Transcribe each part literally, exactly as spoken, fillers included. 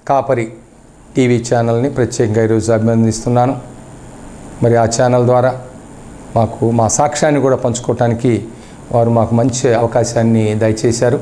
కాపరి టీవీ ఛానల్ని ప్రత్యేకంగా ఈరోజు అభినందిస్తున్నాను. మరి ఆ ఛానల్ ద్వారా మాకు మా సాక్ష్యాన్ని కూడా పంచుకోవటానికి వారు మాకు మంచి అవకాశాన్ని దయచేశారు.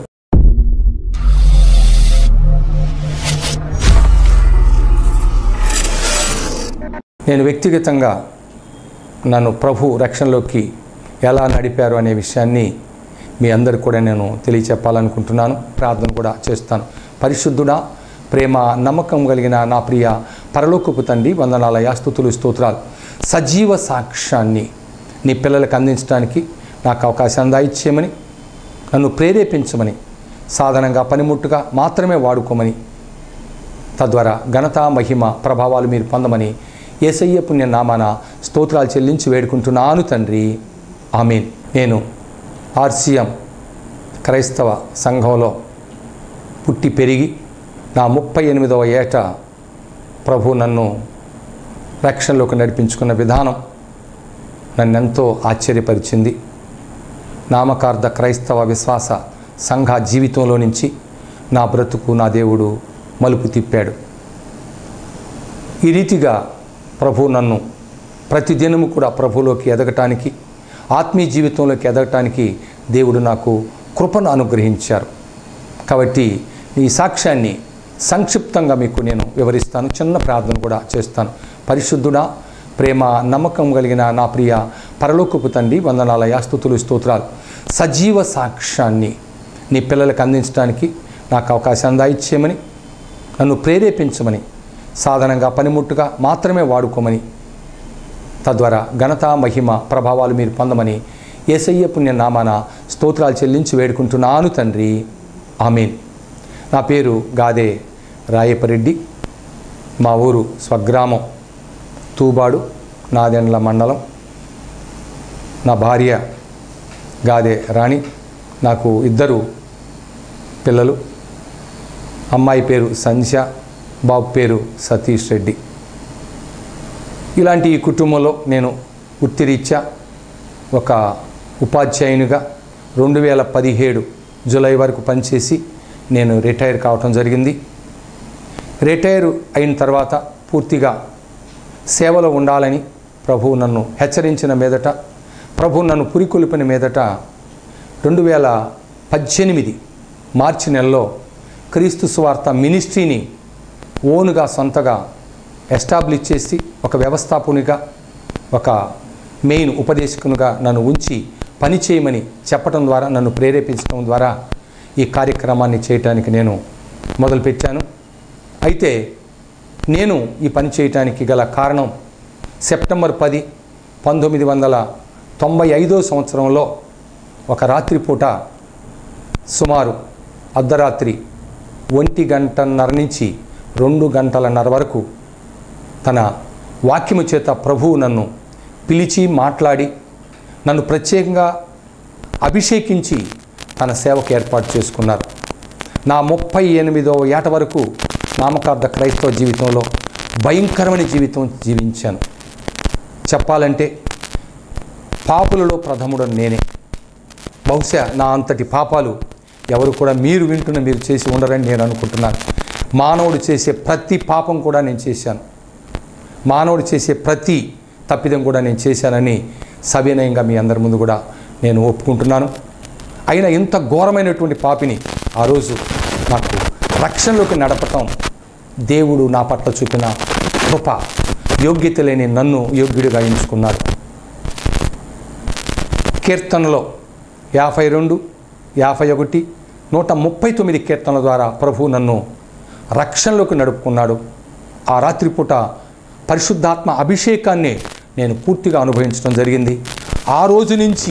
నేను వ్యక్తిగతంగా నన్ను ప్రభు రక్షణలోకి ఎలా నడిపారు అనే విషయాన్ని మీ అందరికి కూడా నేను తెలియచెప్పాలనుకుంటున్నాను. ప్రార్థన కూడా చేస్తాను. పరిశుద్ధుడా, ప్రేమ నమ్మకం కలిగిన నా ప్రియ పరలోకపు తండ్రి, వందనాలయ, స్తుతులు, స్తోత్రాలు. సజీవ సాక్ష్యాన్ని నీ పిల్లలకు అందించడానికి నాకు అవకాశం దయచేయమని, నన్ను ప్రేరేపించమని, సాధనంగా పనిముట్టుగా మాత్రమే వాడుకోమని, తద్వారా ఘనత మహిమ ప్రభావాలు మీరు పొందమని యేసయ్య పుణ్య నామాన స్తోత్రాలు చెల్లించి వేడుకుంటున్నాను తండ్రి. ఆమేన్. నేను ఆర్సీఎం క్రైస్తవ సంఘంలో పుట్టి పెరిగి నా ముప్పై ఎనిమిదవ ఏట ప్రభు నన్ను రక్షణలోకి నడిపించుకున్న విధానం నన్నెంతో ఆశ్చర్యపరిచింది. నామకార్థ క్రైస్తవ విశ్వాస సంఘ జీవితంలో నుంచి నా బ్రతుకు నా దేవుడు మలుపు తిప్పాడు. ఈ రీతిగా ప్రభు నన్ను ప్రతిదినము కూడా ప్రభులోకి ఎదగటానికి, ఆత్మీయ జీవితంలోకి ఎదగటానికి దేవుడు నాకు కృపను అనుగ్రహించారు. కాబట్టి ఈ సాక్ష్యాన్ని సంక్షిప్తంగా మీకు నేను వివరిస్తాను. చిన్న ప్రార్థన కూడా చేస్తాను. పరిశుద్ధుడా, ప్రేమ నమ్మకం కలిగిన నా ప్రియ పరలోకపు తండ్రి, వందనాలయ, స్తుతులు, స్తోత్రాలు. సజీవ సాక్ష్యాన్ని నీ పిల్లలకు అందించడానికి నాకు అవకాశం దయచేయమని, నన్ను ప్రేరేపించమని, సాధనంగా పనిముట్టుగా మాత్రమే వాడుకోమని, తద్వారా ఘనత మహిమ ప్రభావాలు మీరు పొందమని యేసయ్య పుణ్య నామాన స్తోత్రాలు చెల్లించి వేడుకుంటున్నాను తండ్రి. ఆమేన్. నా పేరు గాదే రాయపరెడ్డి. మా ఊరు స్వగ్రామం తూబాడు, నాదెండ్ల మండలం. నా భార్య గాదే రాణి. నాకు ఇద్దరు పిల్లలు. అమ్మాయి పేరు సంధ్య, బాబు పేరు సతీష్ రెడ్డి. ఇలాంటి ఈ కుటుంబంలో నేను వృత్తిరీత్యా ఒక ఉపాధ్యాయునిగా రెండు వేల పదిహేడు జూలై వరకు పనిచేసి నేను రిటైర్ కావటం జరిగింది. రిటైర్ అయిన తర్వాత పూర్తిగా సేవలో ఉండాలని ప్రభువు నన్ను హెచ్చరించిన మీదట, ప్రభువు నన్ను పురికొల్పిన మీదట రెండు వేల పద్దెనిమిది మార్చి నెలలో క్రీస్తు సువార్త మినిస్ట్రీని ఓనుగా సొంతగా ఎస్టాబ్లిష్ చేసి ఒక వ్యవస్థాపకునిగా, ఒక మెయిన్ ఉపదేశకునిగా నన్ను ఉంచి పని చేయమని చెప్పడం ద్వారా, నన్ను ప్రేరేపించడం ద్వారా ఈ కార్యక్రమాన్ని చేయటానికి నేను మొదలుపెట్టాను. అయితే నేను ఈ పని చేయటానికి గల కారణం సెప్టెంబర్ పది పంతొమ్మిది వందల తొంభై ఐదో సంవత్సరంలో ఒక రాత్రిపూట సుమారు అర్ధరాత్రి ఒంటి గంటన్నర నుంచి రెండు గంటలన్నర వరకు తన వాక్యము చేత ప్రభువు నన్ను పిలిచి మాట్లాడి నన్ను ప్రత్యేకంగా అభిషేకించి తన సేవకు ఏర్పాటు చేసుకున్నారు. నా ముప్పై ఎనిమిదవ ఏట వరకు నామకార్థ క్రైస్తవ జీవితంలో భయంకరమైన జీవితం జీవించాను. చెప్పాలంటే పాపులలో ప్రథముడు నేనే. బహుశా నా అంతటి పాపాలు ఎవరు కూడా మీరు వింటున్న మీరు చేసి ఉండరని నేను అనుకుంటున్నాను. మానవుడు చేసే ప్రతి పాపం కూడా నేను చేశాను. మానవుడు చేసే ప్రతి తప్పిదం కూడా నేను చేశానని సవినయంగా మీ అందరి ముందు కూడా నేను ఒప్పుకుంటున్నాను. అయినా ఇంత ఘోరమైనటువంటి పాపిని ఆ రోజు నాకు రక్షణలోకి నడపటం దేవుడు నా పట్ల చూపిన కృప. యోగ్యత లేని నన్ను యోగ్యుడిగా ఎంచుకున్నాడు. కీర్తనలో యాభై రెండు యాభై ఒకటి నూట ముప్పై తొమ్మిది కీర్తనల ద్వారా ప్రభు నన్ను రక్షణలోకి నడుపుకున్నాడు. ఆ రాత్రిపూట పరిశుద్ధాత్మ అభిషేకాన్ని నేను పూర్తిగా అనుభవించడం జరిగింది. ఆ రోజు నుంచి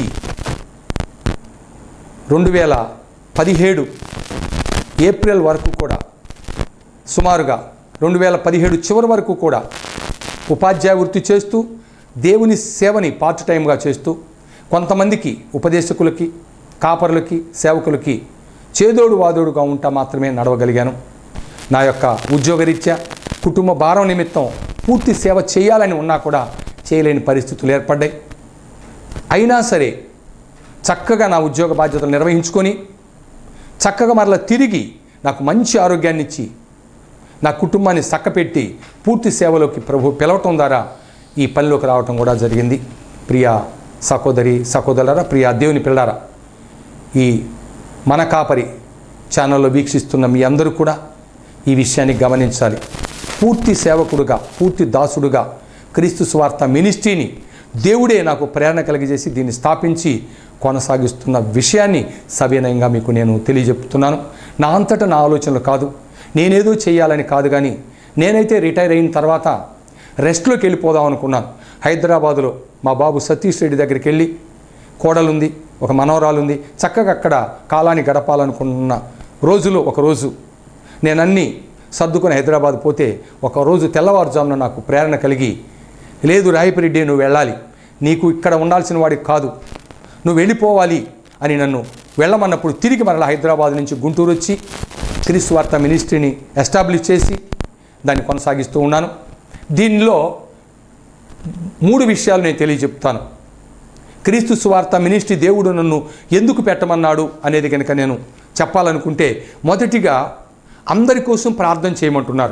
రెండు వేల పదిహేడు ఏప్రిల్ వరకు కూడా, సుమారుగా రెండు వేల పదిహేడు చివరి వరకు కూడా ఉపాధ్యాయ వృత్తి చేస్తూ దేవుని సేవని పార్ట్ టైంగా చేస్తూ కొంతమందికి ఉపదేశకులకి, కాపరులకి, సేవకులకి చేదోడు వాదోడుగా ఉంటా మాత్రమే నడవగలిగాను. నా యొక్క ఉద్యోగరీత్యా కుటుంబ భారం నిమిత్తం పూర్తి సేవ చేయాలని ఉన్నా కూడా చేయలేని పరిస్థితులు ఏర్పడ్డాయి. అయినా సరే చక్కగా నా ఉద్యోగ బాధ్యతలు నిర్వహించుకొని చక్కగా మరలా తిరిగి నాకు మంచి ఆరోగ్యాన్ని ఇచ్చి నా కుటుంబాన్ని చక్కపెట్టి పూర్తి సేవలోకి ప్రభు పిలవటం ద్వారా ఈ పనిలోకి రావటం కూడా జరిగింది. ప్రియ సహోదరి సహోదరులారా, ప్రియ దేవుని పిల్లారా, ఈ మన కాపరి ఛానల్లో వీక్షిస్తున్న మీ అందరూ కూడా ఈ విషయాన్ని గమనించాలి. పూర్తి సేవకుడుగా, పూర్తి దాసుడుగా క్రీస్తు సువార్త మినిస్ట్రీని దేవుడే నాకు ప్రేరణ కలిగజేసి దీన్ని స్థాపించి కొనసాగిస్తున్న విషయాన్ని సవినయంగా మీకు నేను తెలియజెప్తున్నాను. నా అంతటా నా ఆలోచనలు కాదు, నేనేదో చేయాలని కాదు, కానీ నేనైతే రిటైర్ అయిన తర్వాత రెస్ట్లోకి వెళ్ళిపోదాం అనుకున్నాను. హైదరాబాదులో మా బాబు సతీష్ రెడ్డి దగ్గరికి వెళ్ళి, కోడలుంది, ఒక మనవరాలు ఉంది, చక్కగా అక్కడ కాలాన్ని గడపాలనుకున్న రోజులో ఒకరోజు నేను అన్నీ సర్దుకొని హైదరాబాద్ పోతే ఒకరోజు తెల్లవారుజామున నాకు ప్రేరణ కలిగి, లేదు రాయపిరెడ్డి, నువ్వు వెళ్ళాలి, నీకు ఇక్కడ ఉండాల్సిన వాడికి కాదు, నువ్వు వెళ్ళిపోవాలి అని నన్ను వెళ్ళమన్నప్పుడు తిరిగి మరలా హైదరాబాద్ నుంచి గుంటూరు వచ్చి క్రీస్తు వార్త మినిస్ట్రీని ఎస్టాబ్లిష్ చేసి దాన్ని కొనసాగిస్తూ ఉన్నాను. దీనిలో మూడు విషయాలు నేను తెలియజెప్తాను. క్రీస్తు సువార్త మినిస్ట్రీ దేవుడు నన్ను ఎందుకు పెట్టమన్నాడు అనేది కనుక నేను చెప్పాలనుకుంటే, మొదటిగా అందరి కోసం ప్రార్థన చేయమంటున్నారు.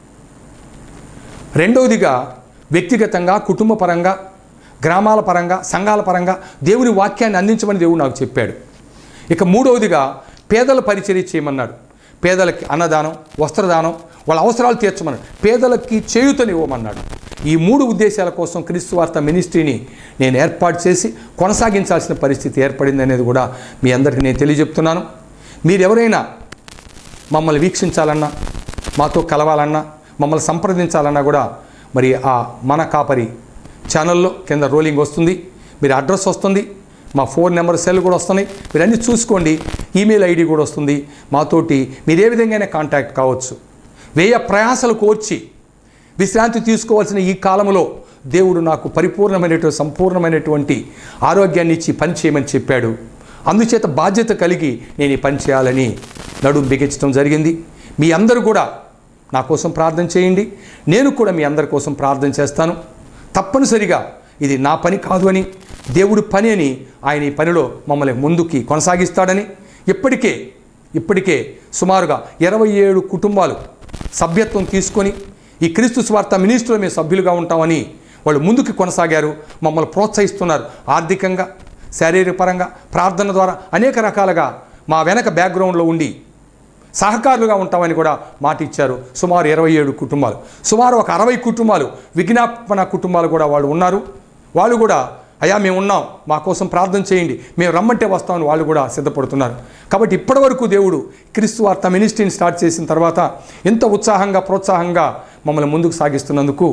రెండవదిగా వ్యక్తిగతంగా, కుటుంబ పరంగా, గ్రామాల పరంగా, సంఘాల పరంగా దేవుని వాక్యాన్ని అందించమని దేవుడు నాకు చెప్పాడు. ఇక మూడవదిగా పేదల పరిచర్య చేయమన్నాడు. పేదలకి అన్నదానం, వస్త్రదానం, వాళ్ళ అవసరాలు తీర్చమన్నాడు. పేదలకి చేయూతనివ్వమన్నాడు. ఈ మూడు ఉద్దేశాల కోసం క్రీస్తు వార్త మినిస్ట్రీని నేను ఏర్పాటు చేసి కొనసాగించాల్సిన పరిస్థితి ఏర్పడింది అనేది కూడా మీ అందరికీ నేను తెలియజెప్తున్నాను. మీరెవరైనా మమ్మల్ని వీక్షించాలన్నా, మాతో కలవాలన్నా, మమ్మల్ని సంప్రదించాలన్నా కూడా మరి ఆ మన కాపరి ఛానల్లో కింద రోలింగ్ వస్తుంది, మీరు అడ్రస్ వస్తుంది, మా ఫోన్ నెంబర్, సెల్ కూడా వస్తున్నాయి, మీరు అన్నీ చూసుకోండి. ఈమెయిల్ ఐడి కూడా వస్తుంది. మాతోటి మీరు ఏ విధంగానే కాంటాక్ట్ కావచ్చు. వ్యయ ప్రయాసలు కోర్చి విశ్రాంతి తీసుకోవాల్సిన ఈ కాలంలో దేవుడు నాకు పరిపూర్ణమైనటువంటి, సంపూర్ణమైనటువంటి ఆరోగ్యాన్ని ఇచ్చి పని చేయమని చెప్పాడు. అందుచేత బాధ్యత కలిగి నేను ఈ పని చేయాలని నడుం బిగించడం జరిగింది. మీ అందరూ కూడా నా కోసం ప్రార్థన చేయండి. నేను కూడా మీ అందరి కోసం ప్రార్థన చేస్తాను. తప్పనిసరిగా ఇది నా పని కాదు అని, దేవుడి పని అని, ఆయన ఈ పనిలో మమ్మల్ని ముందుకి కొనసాగిస్తాడని, ఇప్పటికే ఇప్పటికే సుమారుగా ఇరవై ఏడు కుటుంబాలు సభ్యత్వం తీసుకొని ఈ క్రీస్తు సువార్త మినిస్ట్రీలో మేము సభ్యులుగా ఉంటామని వాళ్ళు ముందుకు కొనసాగారు. మమ్మల్ని ప్రోత్సహిస్తున్నారు. ఆర్థికంగా, శారీరక పరంగా, ప్రార్థన ద్వారా అనేక రకాలుగా మా వెనక బ్యాక్గ్రౌండ్లో ఉండి సహకారులుగా ఉంటామని కూడా మాట ఇచ్చారు. సుమారు ఇరవై ఏడు కుటుంబాలు, సుమారు ఒక అరవై కుటుంబాలు, విజ్ఞాపన కుటుంబాలు కూడా వాళ్ళు ఉన్నారు. వాళ్ళు కూడా అయ్యా మేము ఉన్నాం, మా కోసం ప్రార్థన చేయండి, మేము రమ్మంటే వస్తామని వాళ్ళు కూడా సిద్ధపడుతున్నారు. కాబట్టి ఇప్పటివరకు దేవుడు క్రీస్తు వార్త మినిస్ట్రీని స్టార్ట్ చేసిన తర్వాత ఎంత ఉత్సాహంగా, ప్రోత్సాహంగా మమ్మల్ని ముందుకు సాగిస్తున్నందుకు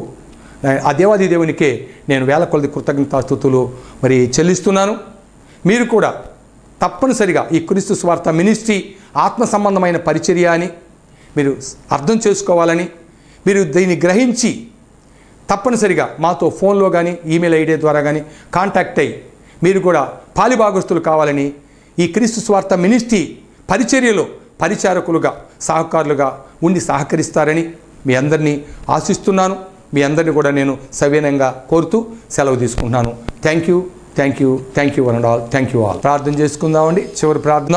ఆ దేవాది దేవునికే నేను వేల కొలది కృతజ్ఞతాస్తుతులు మరి చెల్లిస్తున్నాను. మీరు కూడా తప్పనిసరిగా ఈ క్రీస్తు సువార్త మినిస్ట్రీ ఆత్మ సంబంధమైన పరిచర్య అని మీరు అర్థం చేసుకోవాలని, మీరు దీన్ని గ్రహించి తప్పనిసరిగా మాతో ఫోన్లో కానీ, ఈమెయిల్ ఐడి ద్వారా కానీ కాంటాక్ట్ అయ్యి మీరు కూడా పాలిభాగస్తులు కావాలని, ఈ క్రీస్తు సువార్త మినిస్ట్రీ పరిచర్యలో పరిచారకులుగా, సహకారులుగా ఉండి సహకరిస్తారని మీ అందరినీ ఆశిస్తున్నాను. మీ అందరినీ కూడా నేను సవినయంగా కోరుతూ సెలవు తీసుకుంటున్నాను. Thank you, thank you, thank you one and all. Thank you all. ప్రార్థన చేసుకుందామండి. చివరి ప్రార్థన.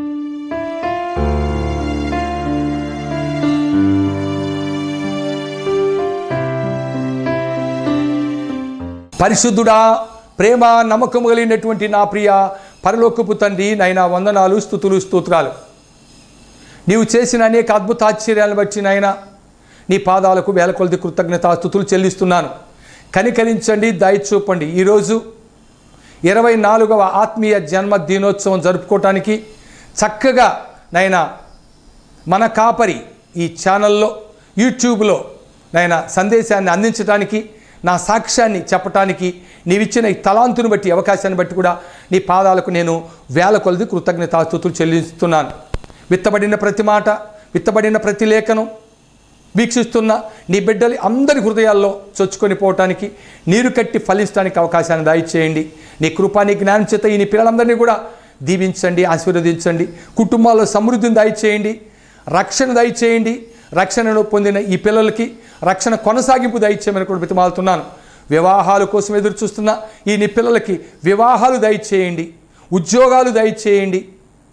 పరిశుద్ధుడా, ప్రేమ, నమ్మకం కలిగినటువంటి నా ప్రియ పరలోకపు తండ్రి, నైనా వందనాలు, స్తుతులు, స్తోత్రాలు. నీవు చేసిన అనేక అద్భుత ఆశ్చర్యాలను బట్టి నాయన నీ పాదాలకు వేల కొలది కృతజ్ఞతాస్తుతులు చెల్లిస్తున్నాను. కనికరించండి, దయ చూపండి. ఈరోజు ఇరవై నాలుగవ ఆత్మీయ జన్మ దినోత్సవం జరుపుకోవటానికి చక్కగా నైనా మన కాపరి ఈ ఛానల్లో, యూట్యూబ్లో నైనా సందేశాన్ని అందించడానికి, నా సాక్ష్యాన్ని చెప్పటానికి నీవిచ్చిన ఈ తలాంతుని బట్టి, అవకాశాన్ని బట్టి కూడా నీ పాదాలకు నేను వేల కొలది కృతజ్ఞతాస్తుతులు చెల్లిస్తున్నాను. విత్తబడిన ప్రతి మాట, విత్తబడిన ప్రతి లేఖనం వీక్షిస్తున్న నీ బిడ్డలు అందరి హృదయాల్లో చొచ్చుకొని పోవటానికి, నీరు కట్టి ఫలించడానికి అవకాశాన్ని దయచేయండి. నీ కృపా, నీ జ్ఞానం చేత ఈ నీ పిల్లలందరినీ కూడా దీవించండి, ఆశీర్వదించండి. కుటుంబాల్లో సమృద్ధిని దయచేయండి, రక్షణ దయచేయండి. రక్షణను పొందిన ఈ పిల్లలకి రక్షణ కొనసాగింపు దయచేయమని కూడా బ్రతిమాలుతున్నాను. వివాహాల కోసం ఎదురు చూస్తున్న ఈ నీ పిల్లలకి వివాహాలు దయచేయండి, ఉద్యోగాలు దయచేయండి.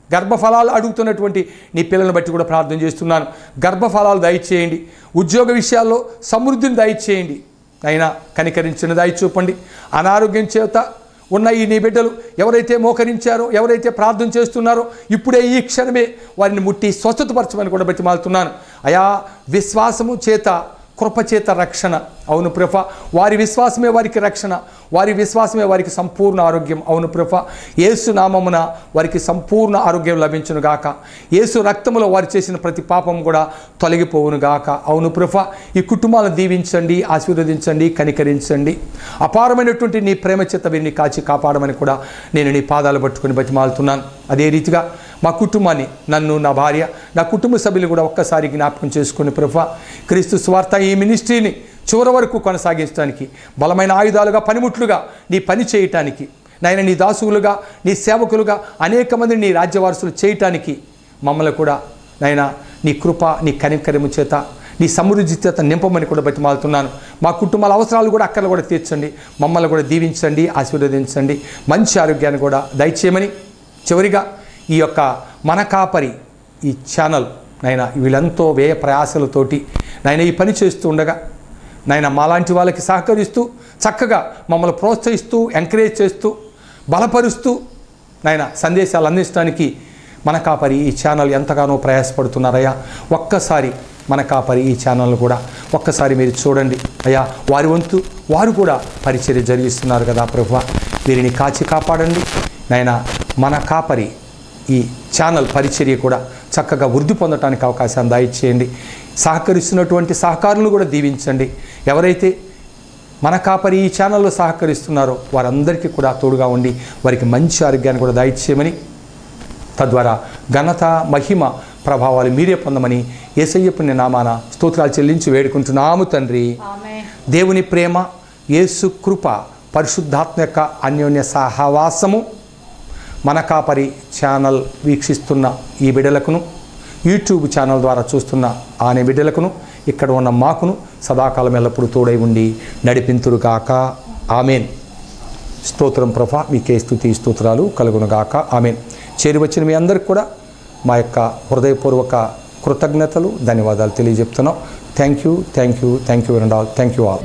గర్భఫలాలు అడుగుతున్నటువంటి నీ పిల్లలను బట్టి కూడా ప్రార్థన చేస్తున్నాను. గర్భఫలాలు దయచేయండి. ఉద్యోగ విషయాల్లో సమృద్ధిని దయచేయండి. అయినా కనికరించిన దయ చూపండి. అనారోగ్యం చేత ఉన్న ఈ నీ బిడ్డలు ఎవరైతే మోకరించారో, ఎవరైతే ప్రార్థన చేస్తున్నారో, ఇప్పుడే ఈ క్షణమే వారిని ముట్టి స్వస్థతపరచమని కూడా బట్టి మాలుతున్నాను. అయా విశ్వాసము చేత కృపచేత రక్షణ. అవును ప్రభా, వారి విశ్వాసమే వారికి రక్షణ, వారి విశ్వాసమే వారికి సంపూర్ణ ఆరోగ్యం. అవును ప్రభా, యేసు నామమున వారికి సంపూర్ణ ఆరోగ్యం లభించును గాక. యేసు రక్తములో వారు చేసిన ప్రతి పాపం కూడా తొలగిపోవును గాక. అవును ప్రభా, ఈ కుటుంబాలను దీవించండి, ఆశీర్వదించండి, కనికరించండి. అపారమైనటువంటి నీ ప్రేమ చేత వీరిని కాచి కాపాడమని కూడా నేను నీ పాదాలు పట్టుకుని బతిమాలుతున్నాను. అదే రీతిగా మా కుటుంబాన్ని, నన్ను, నా భార్య, నా కుటుంబ సభ్యులు కూడా ఒక్కసారి జ్ఞాపకం చేసుకుని ప్రభా, క్రీస్తు స్వార్థ ఈ మినిస్ట్రీని చివరి వరకు కొనసాగించడానికి, బలమైన ఆయుధాలుగా, పనిముట్లుగా నీ పని చేయటానికి, నాయన నీ దాసువులుగా, నీ సేవకులుగా అనేక మందిని నీ రాజ్యవారసులు చేయటానికి మమ్మల్ని కూడా నాయన నీ కృప, నీ కనికరము చేత, నీ సమృద్ధి చేత నింపమని కూడా బట్టి మాలుతున్నాను. మా కుటుంబాల అవసరాలు కూడా అక్కడ కూడా తీర్చండి. మమ్మల్ని కూడా దీవించండి, ఆశీర్వదించండి. మంచి ఆరోగ్యాన్ని కూడా దయచేయమని, చివరిగా ఈ యొక్క మన కాపరి ఈ ఛానల్ నాయన వీళ్ళంతో వ్యయ ప్రయాసలతోటి నాయన ఈ పని చేస్తూ ఉండగా నాయన మాలాంటి వాళ్ళకి సహకరిస్తూ చక్కగా మమ్మల్ని ప్రోత్సహిస్తూ, ఎంకరేజ్ చేస్తూ, బలపరుస్తూ నాయన సందేశాలు అందించడానికి మన కాపరి ఈ ఛానల్ ఎంతగానో ప్రయాసపడుతున్నారయ్యా. ఒక్కసారి మన కాపరి ఈ ఛానల్ కూడా ఒక్కసారి మీరు చూడండి అయ్యా. వారి వంతు వారు కూడా పరిచర్య జరిగిస్తున్నారు కదా ప్రభువా, వీరిని కాచి కాపాడండి నాయన. మన కాపరి ఈ ఛానల్ పరిచర్య కూడా చక్కగా వృద్ధి పొందడానికి అవకాశాన్ని దయచేయండి. సహకరిస్తున్నటువంటి సహకారులను కూడా దీవించండి. ఎవరైతే మన కాపరి ఈ ఛానల్లో సహకరిస్తున్నారో వారందరికీ కూడా తోడుగా ఉండి వారికి మంచి ఆరోగ్యాన్ని కూడా దయచేయమని, తద్వారా ఘనత, మహిమ, ప్రభావాలు మీరే పొందమని యేసయ్య పుణ్య నామాన స్తోత్రాలు చెల్లించి వేడుకుంటున్నాము తండ్రి. దేవుని ప్రేమ, యేసు కృప, పరిశుద్ధాత్మ యొక్క అన్యోన్య సహవాసము మన కాపరి ఛానల్ వీక్షిస్తున్న ఈ బిడ్డలకును, యూట్యూబ్ ఛానల్ ద్వారా చూస్తున్న ఆనే బిడ్డలకును, ఇక్కడ ఉన్న మాకును సదాకాలం ఎల్లప్పుడూ తోడై ఉండి నడిపింతురుగాక. ఆమెన్. స్తోత్రం ప్రభా, మీకే స్తుతి స్తోత్రాలు కలుగునుగాక. ఆమెన్. చేరి వచ్చిన మీ అందరికి కూడా మా యొక్క హృదయపూర్వక కృతజ్ఞతలు, ధన్యవాదాలు తెలియజెప్తున్నాం. Thank you, thank you, thank you and all. Thank you all.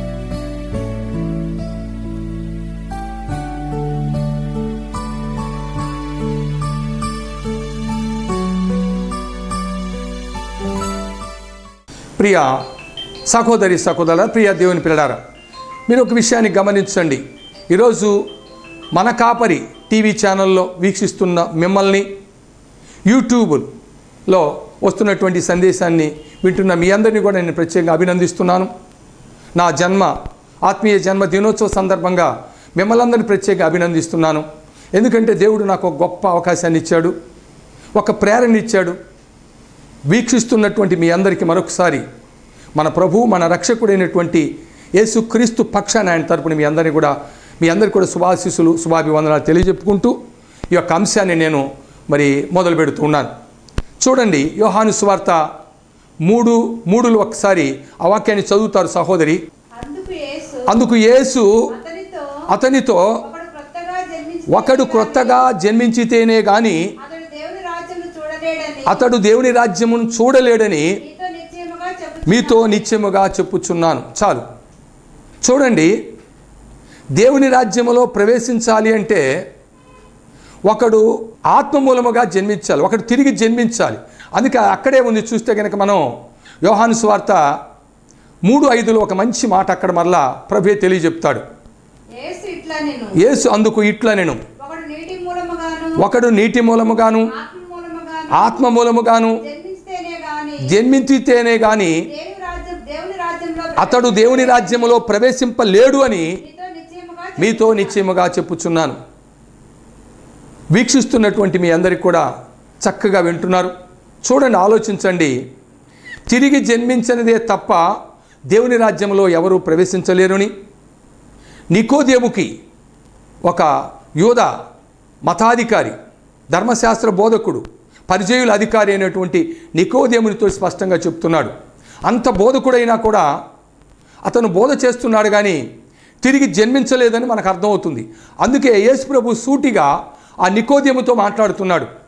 ప్రియ సహోదరి సహోదరులారా, ప్రియ దేవుని పిల్లలారా, మీరు ఒక విషయాన్ని గమనించండి. ఈరోజు మన కాపరి టీవీ ఛానల్లో వీక్షిస్తున్న మిమ్మల్ని, యూట్యూబ్లో వస్తున్నటువంటి సందేశాన్ని వింటున్న మీ అందరినీ కూడా నేను ప్రత్యేకంగా అభినందిస్తున్నాను. నా జన్మ ఆత్మీయ జన్మ దినోత్సవ సందర్భంగా మిమ్మల్ని అందరినీ ప్రత్యేకంగా అభినందిస్తున్నాను. ఎందుకంటే దేవుడు నాకు ఒక గొప్ప అవకాశాన్ని ఇచ్చాడు, ఒక ప్రేరణ ఇచ్చాడు. వీక్షిస్తున్నటువంటి మీ అందరికీ మరొకసారి మన ప్రభు, మన రక్షకుడైనటువంటి యేసుక్రీస్తు పక్షాన ఆయన తరపున మీ అందరినీ కూడా మీ అందరికీ కూడా శుభాశీస్సులు, శుభాభివందనాలు తెలియజెప్పుకుంటూ ఈ యొక్క అంశాన్ని నేను మరి మొదలు పెడుతూ ఉన్నాను. చూడండి, యోహాను సువార్త మూడు మూడులు ఒకసారి ఆ వాక్యాన్ని చదువుతారు సహోదరి. అందుకు యేసు అతనితో, ఒకడు క్రొత్తగా జన్మించితేనే గాని అతడు దేవుని రాజ్యమును చూడలేడని మీతో నిశ్చయముగా చెప్పుచున్నాను. చాలు. చూడండి, దేవుని రాజ్యములో ప్రవేశించాలి అంటే ఒకడు ఆత్మ మూలముగా జన్మించాలి, ఒకడు తిరిగి జన్మించాలి. అందుకే అక్కడే ఉంది. చూస్తే కనుక మనం యోహాను సువార్త మూడు ఐదులో ఒక మంచి మాట అక్కడ మరలా ప్రభువే తెలియజెప్తాడు. యేసు అందుకు ఇట్లా నేను, ఒకడు నీటి మూలముగాను ఆత్మ మూలముగాను జన్మించితేనే గాని అతడు దేవుని రాజ్యములో ప్రవేశింపలేడు అని మీతో నిశ్చయముగా చెప్పుచున్నాను. వీక్షిస్తున్నటువంటి మీ అందరికి కూడా చక్కగా వింటున్నారు. చూడండి, ఆలోచించండి. తిరిగి జన్మించనిదే తప్ప దేవుని రాజ్యంలో ఎవరు ప్రవేశించలేరుని నికోదేముకి, ఒక యూద మతాధికారి, ధర్మశాస్త్ర బోధకుడు, పరిచయుల అధికారి అయినటువంటి నికోదేమునితో స్పష్టంగా చెప్తున్నాడు. అంత బోధకుడైనా కూడా అతను బోధ చేస్తున్నాడు కానీ తిరిగి జన్మించలేదని మనకు అర్థమవుతుంది. అందుకే యేసు ప్రభు సూటిగా ఆ నికోదేముతో మాట్లాడుతున్నాడు.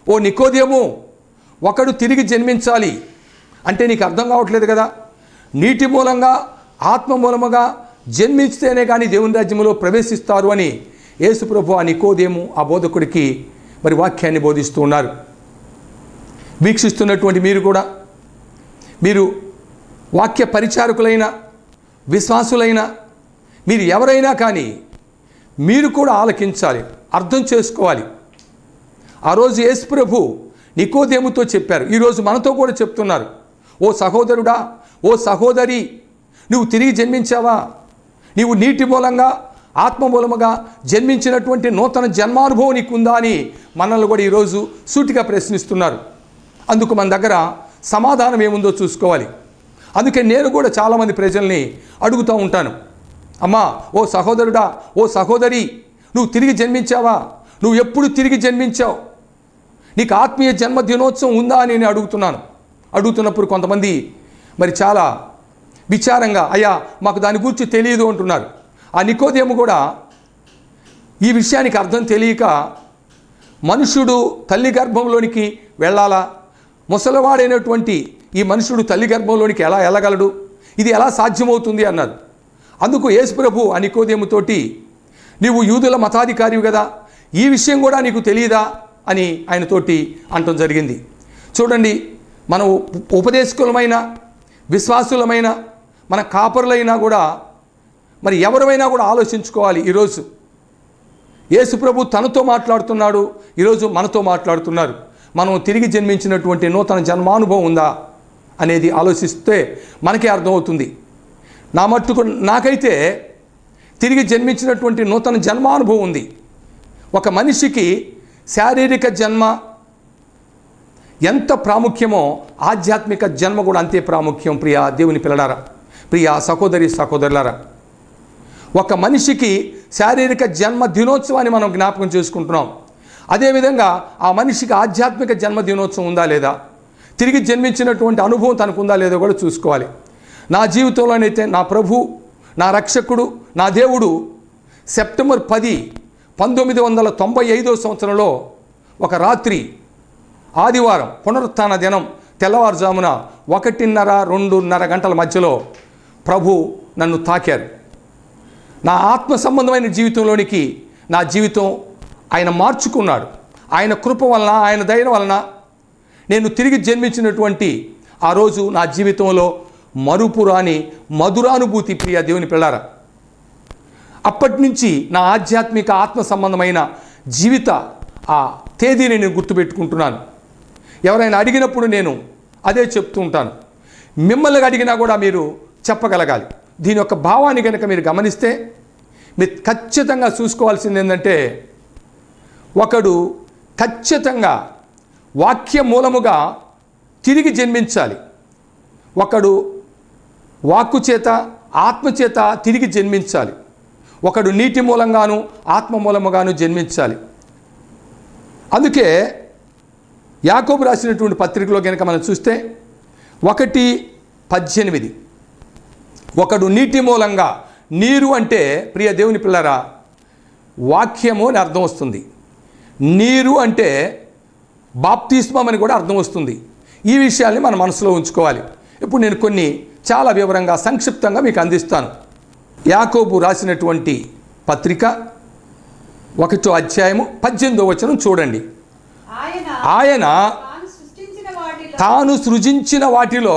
ఓ నికోదేము, ఒకడు తిరిగి జన్మించాలి అంటే నీకు అర్థం కావట్లేదు కదా. నీటి మూలంగా ఆత్మ మూలముగా జన్మిస్తేనే కానీ దేవుని రాజ్యంలో ప్రవేశిస్తారు అని యేసుప్రభు ఆ నికోదేము ఆ బోధకుడికి మరి వాక్యాన్ని బోధిస్తూ ఉన్నారు. వీక్షిస్తున్నటువంటి మీరు కూడా, మీరు వాక్య పరిచారకులైన విశ్వాసులైన మీరు ఎవరైనా కానీ మీరు కూడా ఆలకించాలి, అర్థం చేసుకోవాలి. ఆ రోజు యేసుప్రభు నికోదేముతో చెప్పారు, ఈరోజు మనతో కూడా చెప్తున్నారు. ఓ సహోదరుడా, ఓ సహోదరి, నువ్వు తిరిగి జన్మించావా? నీవు నీటి మూలంగా ఆత్మ మూలముగా జన్మించినటువంటి నూతన జన్మానుభవం నీకుందా అని మనల్ని కూడా ఈరోజు సూటిగా ప్రశ్నిస్తున్నారు. అందుకు మన దగ్గర సమాధానం ఏముందో చూసుకోవాలి. అందుకే నేను కూడా చాలామంది ప్రజల్ని అడుగుతూ ఉంటాను, అమ్మా, ఓ సహోదరుడా, ఓ సహోదరి, నువ్వు తిరిగి జన్మించావా? నువ్వు ఎప్పుడు తిరిగి జన్మించావు? నీకు ఆత్మీయ జన్మ దినోత్సవం ఉందా అని నేను అడుగుతున్నాను. అడుగుతున్నప్పుడు కొంతమంది మరి చాలా విచారంగా, అయ్యా మాకు దాని గురించి తెలియదు అంటున్నారు. ఆ నికోదేము కూడా ఈ విషయానికి అర్థం తెలియక, మనుషుడు తల్లి గర్భంలోనికి వెళ్ళాలా? ముసలివాడైనటువంటి ఈ మనుషుడు తల్లి గర్భంలోనికి ఎలా వెళ్ళగలడు? ఇది ఎలా సాధ్యమవుతుంది అన్నారు. అందుకు యేసుప్రభు ఆ నికోదేముతోటి, నీవు యూదుల మతాధికారివి కదా, ఈ విషయం కూడా నీకు తెలియదా అని ఆయనతోటి అనటం జరిగింది. చూడండి, మనం ఉపదేశకులమైన విశ్వాసులమైన మన కాపరులైనా కూడా మరి ఎవరైనా కూడా ఆలోచించుకోవాలి. ఈరోజు యేసుప్రభు తనతో మాట్లాడుతున్నాడు, ఈరోజు మనతో మాట్లాడుతున్నారు. మనం తిరిగి జన్మించినటువంటి నూతన జన్మానుభవం ఉందా అనేది ఆలోచిస్తే మనకే అర్థమవుతుంది. నా మట్టుకు నాకైతే తిరిగి జన్మించినటువంటి నూతన జన్మానుభవం ఉంది. ఒక మనిషికి శారీరక జన్మ ఎంత ప్రాముఖ్యమో ఆధ్యాత్మిక జన్మ కూడా అంతే ప్రాముఖ్యం. ప్రియా దేవుని పిల్లలారా, ప్రియా సహోదరి సహోదరులారా, ఒక మనిషికి శారీరక జన్మ దినోత్సవాన్ని మనం జ్ఞాపకం చేసుకుంటున్నాం. అదేవిధంగా ఆ మనిషికి ఆధ్యాత్మిక జన్మ దినోత్సవం ఉందా లేదా, తిరిగి జన్మించినటువంటి అనుభవం తనకు ఉందా లేదో కూడా చూసుకోవాలి. నా జీవితంలోనైతే నా ప్రభు, నా రక్షకుడు, నా దేవుడు సెప్టెంబర్ పది పంతొమ్మిది వందల తొంభై ఐదో సంవత్సరంలో ఒక రాత్రి ఆదివారం పునరుత్థాన దినం తెల్లవారుజామున ఒకటిన్నర రెండున్నర గంటల మధ్యలో ప్రభు నన్ను తాకారు. నా ఆత్మ సంబంధమైన జీవితంలోనికి నా జీవితం ఆయన మార్చుకున్నాడు. ఆయన కృప వలన, ఆయన దయ వలన నేను తిరిగి జన్మించినటువంటి ఆ రోజు నా జీవితంలో మరుపురాని మధురానుభూతి. ప్రియ దేవుని పిల్లారా, అప్పటి నుంచి నా ఆధ్యాత్మిక ఆత్మ సంబంధమైన జీవిత ఆ తేదీని నేను గుర్తుపెట్టుకుంటున్నాను. ఎవరైనా అడిగినప్పుడు నేను అదే చెప్తూ ఉంటాను. మిమ్మల్ని అడిగినా కూడా మీరు చెప్పగలగాలి. దీని యొక్క భావాన్ని కనుక మీరు గమనిస్తే మీరు ఖచ్చితంగా చూసుకోవాల్సింది ఏంటంటే, ఒకడు ఖచ్చితంగా వాక్య మూలముగా తిరిగి జన్మించాలి. ఒకడు వాక్కు చేత ఆత్మ చేత తిరిగి జన్మించాలి. ఒకడు నీటి మూలంగాను ఆత్మ మూలముగాను జన్మించాలి. అందుకే యాకోబు రాసినటువంటి పత్రికలో కనుక మనం చూస్తే ఒకటి పద్దెనిమిది, ఒకడు నీటి మూలంగా, నీరు అంటే ప్రియ దేవుని పిల్లరా వాక్యము అని అర్థం వస్తుంది. నీరు అంటే బాప్తిస్మం అని కూడా అర్థం వస్తుంది. ఈ విషయాల్ని మన మనసులో ఉంచుకోవాలి. ఇప్పుడు నేను కొన్ని చాలా వివరంగా సంక్షిప్తంగా మీకు అందిస్తాను. యాకోబు రాసినటువంటి పత్రిక ఒకటో అధ్యాయము పద్దెనిమిదో వచనం చూడండి. ఆయన తాను సృజించిన వాటిలో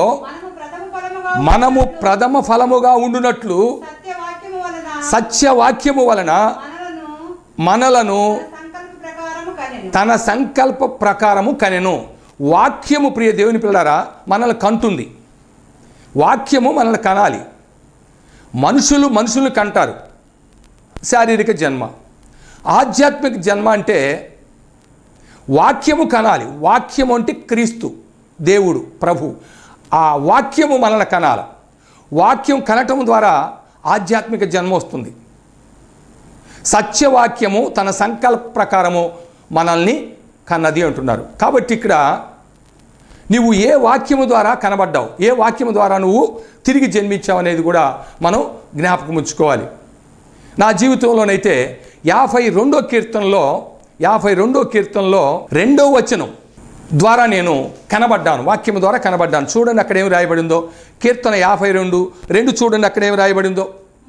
మనము ప్రథమ ఫలముగా ఉండునట్లు సత్యవాక్యము వలన మనలను తన సంకల్ప ప్రకారము కనెను. వాక్యము ప్రియ దేవుని పిల్లరా మనల్ని కంటుంది. వాక్యము మనల్ని కనాలి. మనుషులు మనుషులు కంటారు. శారీరక జన్మ. ఆధ్యాత్మిక జన్మ అంటే వాక్యము కనాలి. వాక్యము అంటే క్రీస్తు, దేవుడు, ప్రభు. ఆ వాక్యము మనల్ని కనాలి. వాక్యం కనటం ద్వారా ఆధ్యాత్మిక జన్మ వస్తుంది. సత్యవాక్యము తన సంకల్ప ప్రకారము మనల్ని కన్నది అంటున్నారు. కాబట్టి ఇక్కడ నీవు ఏ వాక్యము ద్వారా కనబడ్డావు, ఏ వాక్యము ద్వారా నువ్వు తిరిగి జన్మించావు అనేది కూడా మనం జ్ఞాపకం ఉంచుకోవాలి. నా జీవితంలోనైతే యాభై రెండో కీర్తనలో యాభై రెండో కీర్తనలో రెండో వచనం ద్వారా నేను కనబడ్డాను, వాక్యము ద్వారా కనబడ్డాను. చూడండి అక్కడ ఏమి రాయబడిందో, కీర్తన యాభై రెండు రెండు చూడండి అక్కడ ఏమి రాయబడిందో.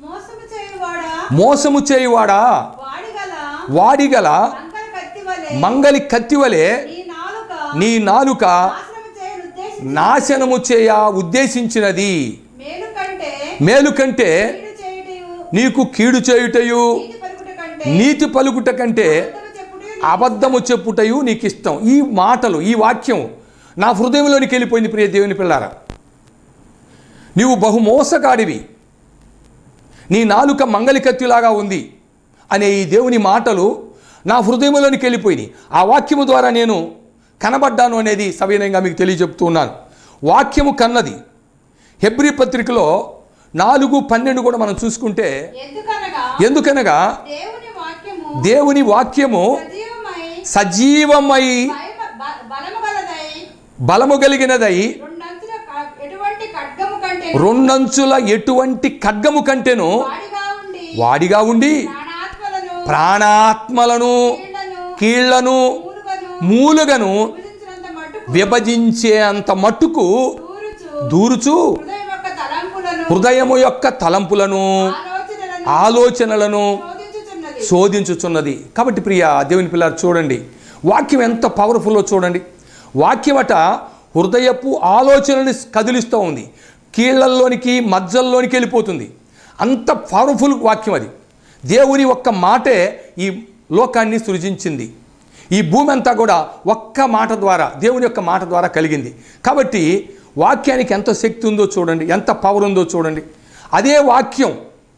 మోసము చేయువాడా వాడిగల మంగలి కత్తివలే నీ నాలుక నాశనము చేయ ఉద్దేశించినది, మేలు కంటే నీకు కీడు చేయుటయు నీతి పలుకుట కంటే అబద్ధము చెప్పుటయు నీకు ఇష్టం. ఈ మాటలు, ఈ వాక్యం నా హృదయంలోనికి వెళ్ళిపోయింది. ప్రియ దేవుని పిల్లారా, నీవు బహుమోసగాడివి, నీ నాలుక మంగలి కత్తిలాగా ఉంది అనే ఈ దేవుని మాటలు నా హృదయంలోనికి వెళ్ళిపోయినాయి. ఆ వాక్యము ద్వారా నేను కనబడ్డాను అనేది సవినయంగా మీకు తెలియజెప్తున్నాను. వాక్యము కన్నది. హెబ్రీ పత్రికలో నాలుగు పన్నెండు కూడా మనం చూసుకుంటే, ఎందుకనగా దేవుని వాక్యము సజీవమై బలము కలిగినదై రెండంచుల ఎటువంటి ఖడ్గము కంటేను వాడిగా ఉండి ప్రాణాత్మలను కీళ్లను మూలుగను విభజించే అంత మట్టుకు దూరుచు హృదయము యొక్క తలంపులను ఆలోచనలను శోధించుచున్నది. కాబట్టి ప్రియ దేవుని పిల్లలు చూడండి, వాక్యం ఎంత పవర్ఫుల్లో చూడండి. వాక్యమట హృదయపు ఆలోచనని కదిలిస్తూ ఉంది, కీళ్లల్లోనికి మజ్జల్లోనికి వెళ్ళిపోతుంది. అంత పవర్ఫుల్ వాక్యం అది. దేవుని ఒక్క మాటే ఈ లోకాన్ని సృజించింది. ఈ భూమి అంతా కూడా ఒక్క మాట ద్వారా, దేవుని యొక్క మాట ద్వారా కలిగింది. కాబట్టి వాక్యానికి ఎంత శక్తి ఉందో చూడండి, ఎంత పవర్ ఉందో చూడండి. అదే వాక్యం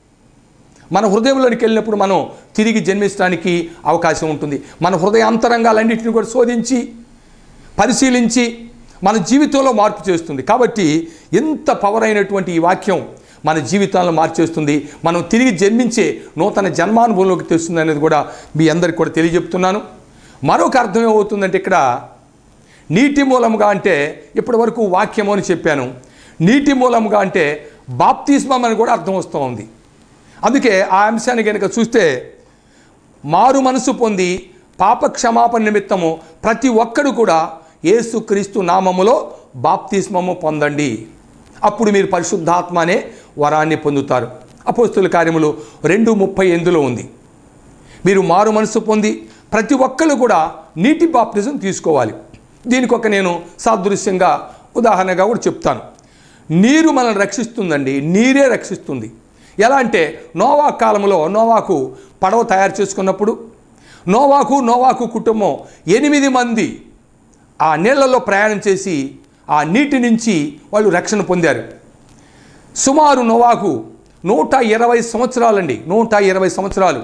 మన హృదయంలోనికి వెళ్ళినప్పుడు మనం తిరిగి జన్మించడానికి అవకాశం ఉంటుంది. మన హృదయ అంతరంగాలన్నింటినీ కూడా శోధించి పరిశీలించి మన జీవితంలో మార్పు చేస్తుంది. కాబట్టి ఎంత పవర్ అయినటువంటి ఈ వాక్యం మన జీవితాలను మార్చేస్తుంది. మనం తిరిగి జన్మించే నూతన జన్మానుభవంలోకి తెస్తుంది అనేది కూడా మీ అందరికి కూడా తెలియజెప్తున్నాను. మరొక అర్థం ఏమవుతుందంటే, ఇక్కడ నీటి మూలముగా అంటే ఇప్పటి వరకు వాక్యము అని చెప్పాను, నీటి మూలముగా అంటే బాప్తిస్మం అని కూడా అర్థం వస్తూ ఉంది. అందుకే ఆ అంశాన్ని కనుక చూస్తే, మారు మనసు పొంది పాప క్షమాపణ నిమిత్తము ప్రతి ఒక్కడు కూడా యేసుక్రీస్తు నామములో బాప్తిస్మము పొందండి, అప్పుడు మీరు పరిశుద్ధాత్మ అనే వరాన్ని పొందుతారు. అపోస్తుల కార్యములు రెండు ముప్పై ఎనిమిదిలో ఉంది. మీరు మారు మనసు పొంది ప్రతి ఒక్కరు కూడా నీటి బాప్తిజం తీసుకోవాలి. దీనికి ఒక నేను సాదృశ్యంగా ఉదాహరణగా కూడా చెప్తాను. నీరు మనల్ని రక్షిస్తుందండి, నీరే రక్షిస్తుంది. ఎలా అంటే, నోవా కాలంలో నోవాకు పడవ తయారు చేసుకున్నప్పుడు నోవాకు నోవాకు కుటుంబం ఎనిమిది మంది ఆ నీళ్లలో ప్రయాణం చేసి ఆ నీటి నుంచి వాళ్ళు రక్షణ పొందారు. సుమారు నోవాకు నూట ఇరవై సంవత్సరాలండి, నూట ఇరవై సంవత్సరాలు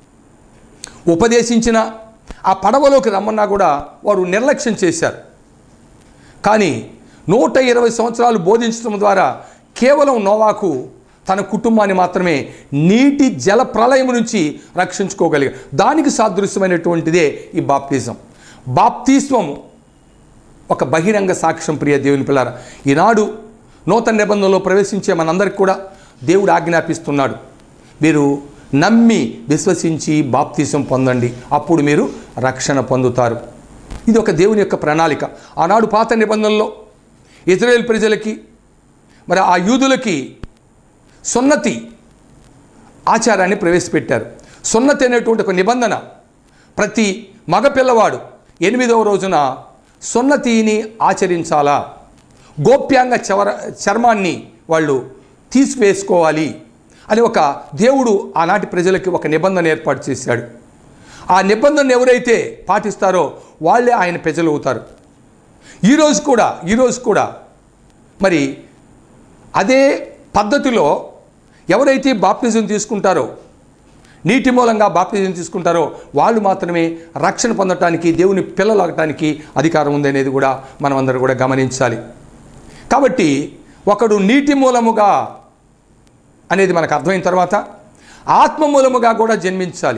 ఉపదేశించిన ఆ పడవలోకి రమ్మన్నా కూడా వారు నిర్లక్ష్యం చేశారు. కానీ నూట ఇరవై సంవత్సరాలు బోధించడం ద్వారా కేవలం నోవాకు తన కుటుంబాన్ని మాత్రమే నీటి జల ప్రళయం నుంచి రక్షించుకోగలిగారు. దానికి సాదృశ్యమైనటువంటిదే ఈ బాప్తిజం. బాప్తిస్మము ఒక బహిరంగ సాక్ష్యం. ప్రియ దేవుని పిల్లారా, ఈనాడు నూతన నిబంధనలో ప్రవేశించే మనందరికీ కూడా దేవుడు ఆజ్ఞాపిస్తున్నాడు, మీరు నమ్మి విశ్వసించి బాప్తిజం పొందండి, అప్పుడు మీరు రక్షణ పొందుతారు. ఇది ఒక దేవుని యొక్క ప్రణాళిక. ఆనాడు పాత నిబంధనలో ఇశ్రాయేలు ప్రజలకి, మరి ఆ యూదులకి సున్నతి ఆచారాన్ని ప్రవేశపెట్టారు. సున్నతి అనేటువంటి ఒక నిబంధన, ప్రతి మగపిల్లవాడు ఎనిమిదవ రోజున సున్నతిని ఆచరించాలా, గోప్యాంగ చవర చర్మాన్ని వాళ్ళు తీసివేసుకోవాలి అని ఒక దేవుడు ఆనాటి ప్రజలకి ఒక నిబంధన ఏర్పాటు చేశాడు. ఆ నిబంధనను ఎవరైతే పాటిస్తారో వాళ్ళే ఆయన ప్రజలు అవుతారు. ఈరోజు కూడా ఈరోజు కూడా మరి అదే పద్ధతిలో ఎవరైతే బాప్తిజం తీసుకుంటారో, నీటి మూలంగా బాప్తిజం తీసుకుంటారో వాళ్ళు మాత్రమే రక్షణ పొందటానికి, దేవుని పిల్లలు అవ్వటానికి అధికారం ఉందనేది కూడా మనం అందరూ కూడా గమనించాలి. కాబట్టి ఒకడు నీటి మూలముగా అనేది మనకు అర్థమైన తర్వాత ఆత్మ మూలముగా కూడా జన్మించాలి.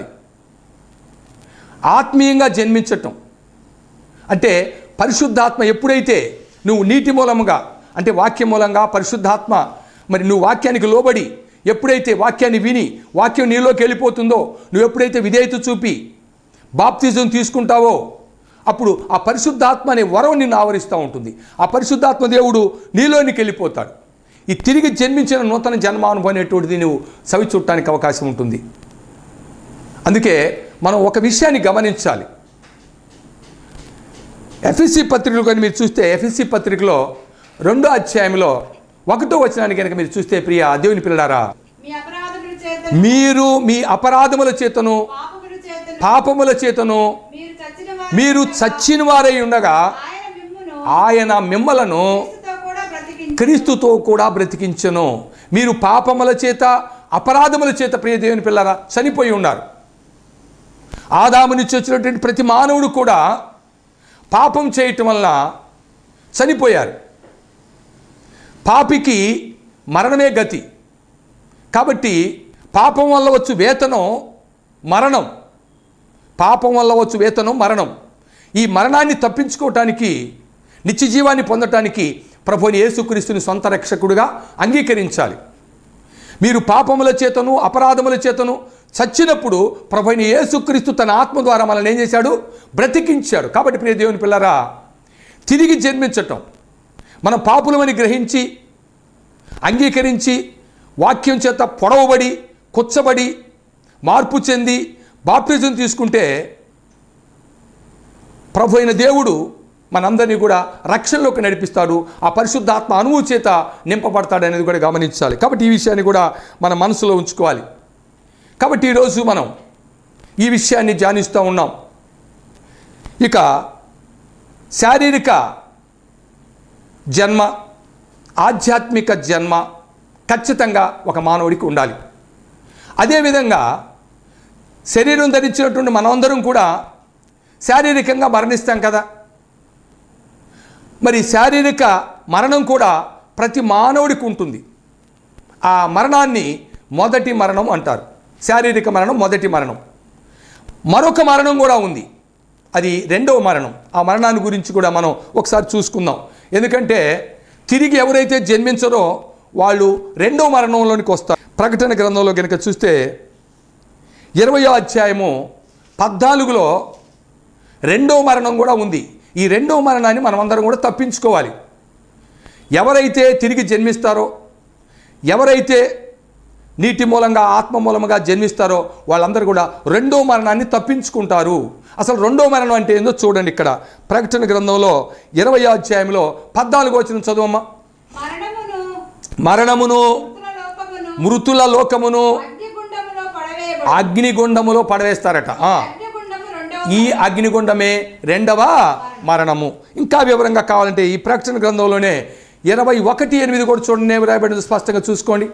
ఆత్మీయంగా జన్మించటం అంటే పరిశుద్ధాత్మ ఎప్పుడైతే నువ్వు నీటి మూలముగా అంటే వాక్య మూలంగా పరిశుద్ధాత్మ మరి నువ్వు వాక్యానికి లోబడి ఎప్పుడైతే వాక్యాన్ని విని వాక్యం నీలోకి వెళ్ళిపోతుందో, నువ్వు ఎప్పుడైతే విధేయత చూపి బాప్తిజం తీసుకుంటావో అప్పుడు ఆ పరిశుద్ధాత్మ అనే వరం నిన్ను ఆవరిస్తూ ఉంటుంది. ఆ పరిశుద్ధాత్మ దేవుడు నీలోనికి వెళ్ళిపోతాడు. ఈ తిరిగి జన్మించిన నూతన జన్మానుభవం అనేటువంటిది నువ్వు సవి చూడటానికి అవకాశం ఉంటుంది. అందుకే మనం ఒక విషయాన్ని గమనించాలి. ఎఫ్ఎస్సి పత్రికలు కానీ మీరు చూస్తే ఎఫ్ఎస్సి పత్రికలో రెండో అధ్యాయంలో ఒకటో వచనాన్ని కనుక మీరు చూస్తే, ప్రియ దేవుని పిల్లలారా, మీరు మీ అపరాధముల చేతను పాపముల చేతను మీరు చచ్చిన వారై ఉండగా ఆయన మిమ్మలను క్రీస్తుతో కూడా బ్రతికించెను. మీరు పాపముల చేత అపరాధముల చేత, ప్రియ దేవుని పిల్లరా, చనిపోయి ఉన్నారు. ఆదాము నుంచి వచ్చినటువంటి ప్రతి మానవుడు కూడా పాపం చేయటం వలన చనిపోయారు. పాపికి మరణమే గతి. కాబట్టి పాపం వల్ల వచ్చు వేతనం మరణం. పాపం వల్ల వచ్చు వేతనం మరణం. ఈ మరణాన్ని తప్పించుకోవటానికి, నిత్య జీవాన్ని పొందటానికి ప్రభువుని యేసుక్రీస్తుని సొంత రక్షకుడిగా అంగీకరించాలి. మీరు పాపముల చేతను అపరాధముల చేతను చచ్చినప్పుడు ప్రభువుని యేసుక్రీస్తు తన ఆత్మ ద్వారా మనల్ని ఏం చేశాడు? బ్రతికించాడు. కాబట్టి ప్రియ దేవుని పిల్లరా, తిరిగి జన్మించటం, మనం పాపులమని గ్రహించి అంగీకరించి వాక్యం చేత పొడవబడి కుచ్చబడి మార్పు చెంది బాప్టిజం తీసుకుంటే ప్రభు అయిన దేవుడు మనందరినీ కూడా రక్షణలోకి నడిపిస్తాడు. ఆ పరిశుద్ధాత్మ అనుభవం చేత నింపబడతాడు అనేది కూడా గమనించాలి. కాబట్టి ఈ విషయాన్ని కూడా మన మనసులో ఉంచుకోవాలి. కాబట్టి ఈరోజు మనం ఈ విషయాన్ని ధ్యానిస్తూ ఉన్నాం. ఇక శారీరక జన్మ, ఆధ్యాత్మిక జన్మ ఖచ్చితంగా ఒక మానవుడికి ఉండాలి. అదేవిధంగా శరీరం ధరించినటువంటి మనమందరం కూడా శారీరకంగా మరణిస్తాం కదా. మరి శారీరక మరణం కూడా ప్రతి మానవుడికి ఉంటుంది. ఆ మరణాన్ని మొదటి మరణం అంటారు. శారీరక మరణం మొదటి మరణం. మరొక మరణం కూడా ఉంది, అది రెండవ మరణం. ఆ మరణాన్ని గురించి కూడా మనం ఒకసారి చూసుకుందాం. ఎందుకంటే తిరిగి ఎవరైతే జన్మించరో వాళ్ళు రెండవ మరణంలోనికి వస్తారు. ప్రకటన గ్రంథంలో కనుక చూస్తే ఇరవయో అధ్యాయము పద్నాలుగులో రెండవ మరణం కూడా ఉంది. ఈ రెండవ మరణాన్ని మనమందరం కూడా తప్పించుకోవాలి. ఎవరైతే తిరిగి జన్మిస్తారో, ఎవరైతే నీటి మూలంగా ఆత్మ మూలంగా జన్మిస్తారో వాళ్ళందరూ కూడా రెండో మరణాన్ని తప్పించుకుంటారు. అసలు రెండో మరణం అంటే ఏందో చూడండి. ఇక్కడ ప్రకటన గ్రంథంలో ఇరవై అధ్యాయంలో పద్నాలుగు వచనం చదువమ్మా. మరణమును మృతుల లోకమును అగ్నిగుండములో పడవేస్తారట. ఈ అగ్నిగుండమే రెండవ మరణము. ఇంకా వివరంగా కావాలంటే ఈ ప్రకటన గ్రంథంలోనే ఇరవై ఒకటి ఎనిమిది కూడా చూడండి, రాయబడింది, స్పష్టంగా చూసుకోండి.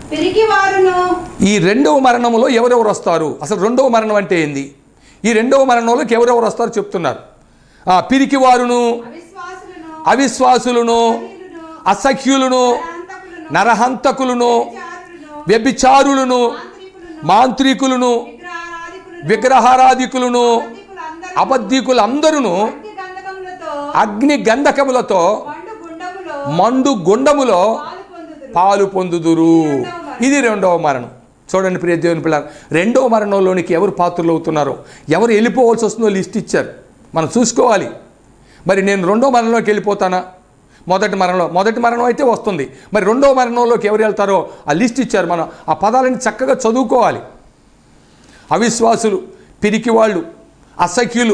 ఈ రెండవ మరణములో ఎవరెవరు వస్తారు? అసలు రెండవ మరణం అంటే ఏంది? ఈ రెండవ మరణంలోకి ఎవరెవరు వస్తారో చెప్తున్నారు. ఆ పిరికి వారును, అవిశ్వాసులను, అసఖ్యులను, నరహంతకులను, వ్యభిచారులను, మాంత్రికులను, విగ్రహారాధికులను, అబద్ధికులందరూ అగ్ని గంధకములతో మండు గుండములో పాలు పొందుదురు. ఇది రెండవ మరణం. చూడండి ప్రియ దేవుని పిల్లలు, రెండవ మరణంలోనికి ఎవరు పాత్రలు అవుతున్నారో, ఎవరు వెళ్ళిపోవాల్సి వస్తుందో లిస్ట్ ఇచ్చారు. మనం చూసుకోవాలి. మరి నేను రెండో మరణంలోకి వెళ్ళిపోతానా? మొదటి మరణంలో మొదటి మరణం అయితే వస్తుంది. మరి రెండవ మరణంలోకి ఎవరు వెళ్తారో ఆ లిస్ట్ ఇచ్చారు. మనం ఆ పదాలని చక్కగా చదువుకోవాలి. అవిశ్వాసులు, పిరికి వాళ్ళు, అసఖ్యులు,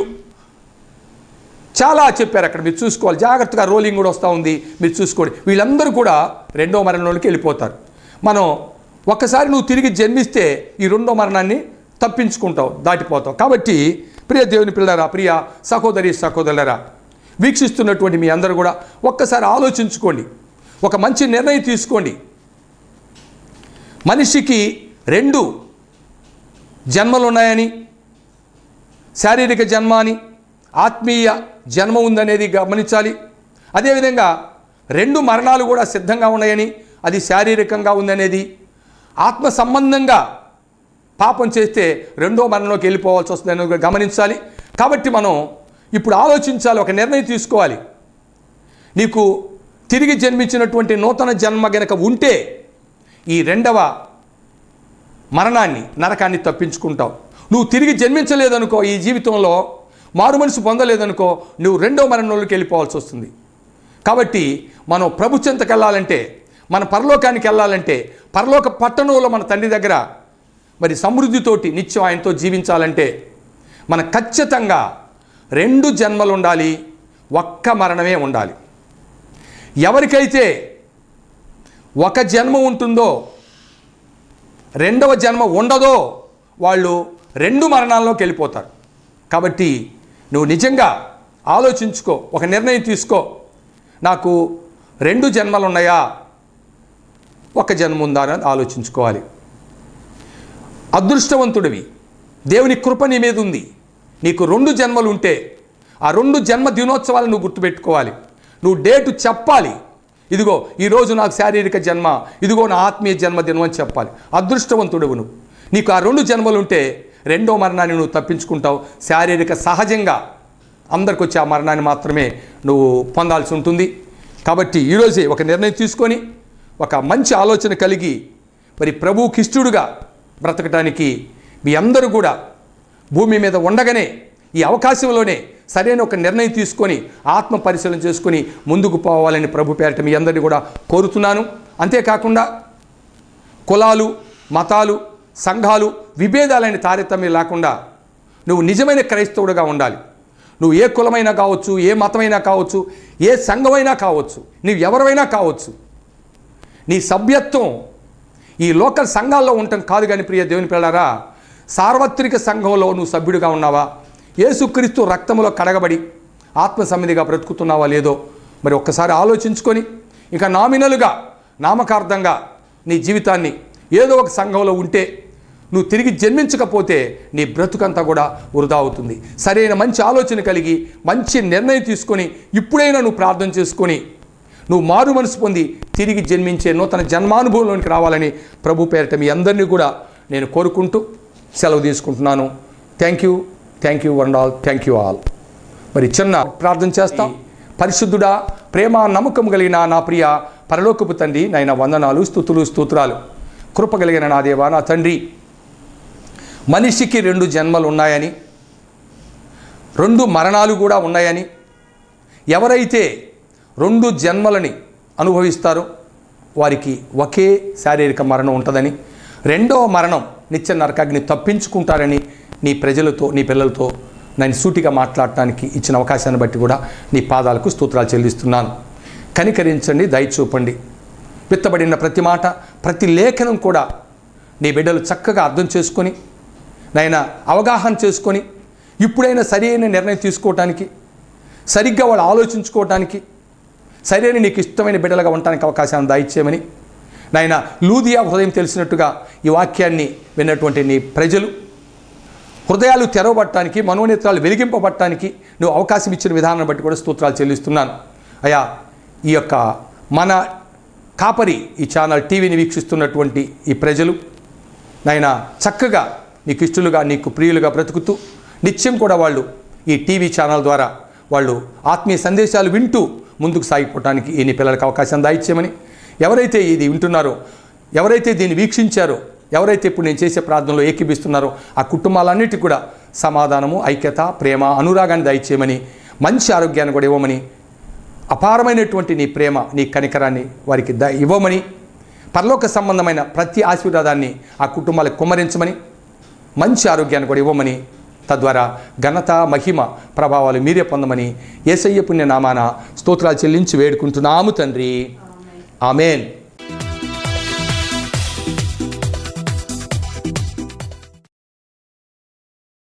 చాలా చెప్పారు అక్కడ. మీరు చూసుకోవాలి జాగ్రత్తగా. రోలింగ్ కూడా వస్తూ ఉంది, మీరు చూసుకోండి. వీళ్ళందరూ కూడా రెండో మరణంలోకి వెళ్ళిపోతారు. మనం ఒక్కసారి నువ్వు తిరిగి జన్మిస్తే ఈ రెండో మరణాన్ని తప్పించుకుంటావు, దాటిపోతావు. కాబట్టి ప్రియ దేవుని పిల్లరా, ప్రియ సహోదరి సహోదరులరా, వీక్షిస్తున్నటువంటి మీ అందరూ కూడా ఒక్కసారి ఆలోచించుకోండి. ఒక మంచి నిర్ణయం తీసుకోండి. మనిషికి రెండు జన్మలు ఉన్నాయని, శారీరక జన్మ అని, ఆత్మీయ జన్మ ఉందనేది గమనించాలి. అదేవిధంగా రెండు మరణాలు కూడా సిద్ధంగా ఉన్నాయని, అది శారీరకంగా ఉందనేది, ఆత్మ సంబంధంగా పాపం చేస్తే రెండో మరణంలోకి వెళ్ళిపోవాల్సి వస్తుందని గమనించాలి. కాబట్టి మనం ఇప్పుడు ఆలోచించాలి, ఒక నిర్ణయం తీసుకోవాలి. నీకు తిరిగి జన్మించినటువంటి నూతన జన్మ గనక ఉంటే ఈ రెండవ మరణాన్ని, నరకాన్ని తప్పించుకుంటావు. నువ్వు తిరిగి జన్మించలేదనుకో, ఈ జీవితంలో మారు మనసు పొందలేదనుకో నువ్వు రెండో మరణంలోకి వెళ్ళిపోవాల్సి వస్తుంది. కాబట్టి మనం ప్రభు చెంతకు వెళ్ళాలంటే, మన పరలోకానికి వెళ్ళాలంటే, పరలోక పట్టణంలో మన తండ్రి దగ్గర మరి సమృద్ధితోటి నిత్యం ఆయనతో జీవించాలంటే మన ఖచ్చితంగా రెండు జన్మలు ఉండాలి, ఒక్క మరణమే ఉండాలి. ఎవరికైతే ఒక జన్మ ఉంటుందో రెండవ జన్మ ఉండదో వాళ్ళు రెండు మరణాల్లోకి వెళ్ళిపోతారు. కాబట్టి నువ్వు నిజంగా ఆలోచించుకో, ఒక నిర్ణయం తీసుకో. నాకు రెండు జన్మలు ఉన్నాయా, ఒక జన్మ ఉందా అని ఆలోచించుకోవాలి. అదృష్టవంతుడివి, దేవుని కృప నీ మీద ఉంది. నీకు రెండు జన్మలు ఉంటే ఆ రెండు జన్మ దినోత్సవాలు నువ్వు గుర్తుపెట్టుకోవాలి. నువ్వు డేటు చెప్పాలి. ఇదిగో ఈరోజు నాకు శారీరక జన్మ, ఇదిగో నా ఆత్మీయ జన్మదినం అని చెప్పాలి. అదృష్టవంతుడువు నువ్వు. నీకు ఆ రెండు జన్మలు ఉంటే రెండో మరణాన్ని నువ్వు తప్పించుకుంటావు. శారీరక సహజంగా అందరికి వచ్చే ఆ మరణాన్ని మాత్రమే నువ్వు పొందాల్సి ఉంటుంది. కాబట్టి ఈరోజే ఒక నిర్ణయం తీసుకొని ఒక మంచి ఆలోచన కలిగి మరి ప్రభువుకి ఇష్టడుగా బ్రతకటానికి మీ అందరూ కూడా భూమి మీద ఉండగానే ఈ అవకాశంలోనే సరైన ఒక నిర్ణయం తీసుకొని ఆత్మ పరిశీలన చేసుకొని ముందుకు పోవాలని ప్రభు పేరిట మీ అందరినీ కూడా కోరుతున్నాను. అంతేకాకుండా కులాలు, మతాలు, సంఘాలు, విభేదాలైన తారతమ్యం లేకుండా నువ్వు నిజమైన క్రైస్తవుడిగా ఉండాలి. నువ్వు ఏ కులమైనా కావచ్చు, ఏ మతమైనా కావచ్చు, ఏ సంఘమైనా కావచ్చు, నువ్వు ఎవరైనా కావచ్చు. నీ సభ్యత్వం ఈ లోకల్ సంఘాల్లో ఉండటం కాదు. కానీ ప్రియ దేవుని పిల్లారా, సార్వత్రిక సంఘంలో నువ్వు సభ్యుడిగా ఉన్నావా, యేసుక్రీస్తు రక్తంలో కడగబడి ఆత్మ సన్నిధిగా బ్రతుకుతున్నావా లేదో మరి ఒక్కసారి ఆలోచించుకొని ఇంకా నామినల్గా నామకార్థంగా నీ జీవితాన్ని ఏదో ఒక సంఘంలో ఉంటే నువ్వు తిరిగి జన్మించకపోతే నీ బ్రతుకంతా కూడా వృధా అవుతుంది. సరైన మంచి ఆలోచన కలిగి మంచి నిర్ణయం తీసుకొని ఇప్పుడైనా నువ్వు ప్రార్థన చేసుకొని నువ్వు మారు మనసు పొంది తిరిగి జన్మించే నూతన జన్మానుభవంలోనికి రావాలని ప్రభు పేరిట మీ అందరినీ కూడా నేను కోరుకుంటూ సెలవు తీసుకుంటున్నాను. Thank you, thank you one all, thank you all. మరి చిన్న ప్రార్థన చేస్తాం. పరిశుద్ధుడా, ప్రేమ నమ్మకం కలిగిన నా ప్రియ పరలోకపు తండ్రి, నాయన వందనాలు, స్తుతులు, స్తోత్రాలు. కృప కలిగిన నా దేవా, నా తండ్రి, మనిషికి రెండు జన్మలు ఉన్నాయని, రెండు మరణాలు కూడా ఉన్నాయని, ఎవరైతే రెండు జన్మలని అనుభవిస్తారో వారికి ఒకే శారీరక మరణం ఉంటుందని, రెండవ మరణం నిత్య నరకాగ్ని తప్పించుకుంటారని నీ ప్రజలతో, నీ పిల్లలతో నేను సూటిగా మాట్లాడటానికి ఇచ్చిన అవకాశాన్ని బట్టి కూడా నీ పాదాలకు స్తోత్రాలు చెల్లిస్తున్నాను. కనికరించండి, దయ చూపండి. విత్తబడిన ప్రతి మాట, ప్రతి లేఖనం కూడా నీ బిడ్డలు చక్కగా అర్థం చేసుకొని నాయన అవగాహన చేసుకొని ఇప్పుడైనా సరైన నిర్ణయం తీసుకోవటానికి, సరిగ్గా వాళ్ళు ఆలోచించుకోవటానికి, సరైన నీకు ఇష్టమైన బిడ్డలుగా ఉండటానికి అవకాశాన్ని దయచేయమని నాయన లూదియా హృదయం తెలిసినట్టుగా ఈ వాక్యాన్ని విన్నటువంటి నీ ప్రజలు హృదయాలు తెరవబట్టడానికి, మనోనేత్రాలు వెలిగింపబట్టడానికి నువ్వు అవకాశం ఇచ్చిన విధానాన్ని బట్టి కూడా స్తోత్రాలు చెల్లిస్తున్నాను. అయ్యా, ఈ యొక్క మన కాపరి ఈ ఛానల్ టీవీని వీక్షిస్తున్నటువంటి ఈ ప్రజలు నాయన చక్కగా నీకు ఇష్టలుగా, నీకు ప్రియులుగా బ్రతుకుతూ నిత్యం కూడా వాళ్ళు ఈ టీవీ ఛానల్ ద్వారా వాళ్ళు ఆత్మీయ సందేశాలు వింటూ ముందుకు సాగిపోవటానికి ఈ నీ పిల్లలకు అవకాశం దాయిచ్చేయమని, ఎవరైతే ఇది వింటున్నారో, ఎవరైతే దీన్ని వీక్షించారో, ఎవరైతే ఇప్పుడు నేను చేసే ప్రార్థనలో ఏకీభిస్తున్నారో ఆ కుటుంబాలన్నిటికీ కూడా సమాధానము, ఐక్యత, ప్రేమ, అనురాగాన్ని దయచేయమని, మంచి ఆరోగ్యాన్ని కూడా ఇవ్వమని, అపారమైనటువంటి నీ ప్రేమ, నీ కనికరాన్ని వారికి ద ఇవ్వమని, పరలోక సంబంధమైన ప్రతి ఆశీర్వాదాన్ని ఆ కుటుంబాలకు కుమ్మరించమని, మంచి ఆరోగ్యాన్ని కూడా ఇవ్వమని, తద్వారా ఘనత, మహిమ, ప్రభావాలు మీరే పొందమని యేసయ్య పుణ్య నామాన స్తోత్రాలు చెల్లించి వేడుకుంటున్నాము తండ్రి. ఆమేన్.